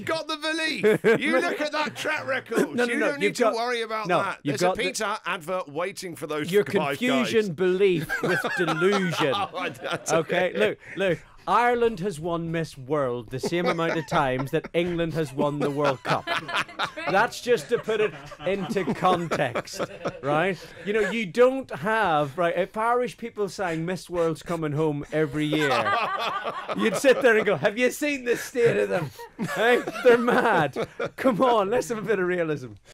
haven't got the belief. You look at that track record. You don't need to worry about that. There's a pizza advert waiting for those Your five confusion guys. belief with delusion. Okay, look. Ireland has won Miss World the same amount of times that England has won the World Cup. That's just to put it into context, right? You know, you don't have, right, if Irish people sang Miss World's Coming Home every year, you'd sit there and go, have you seen the state of them? Hey, they're mad. Come on, let's have a bit of realism.